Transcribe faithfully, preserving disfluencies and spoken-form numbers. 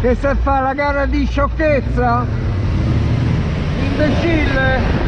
Che se fa la gara di sciocchezza? Imbecille!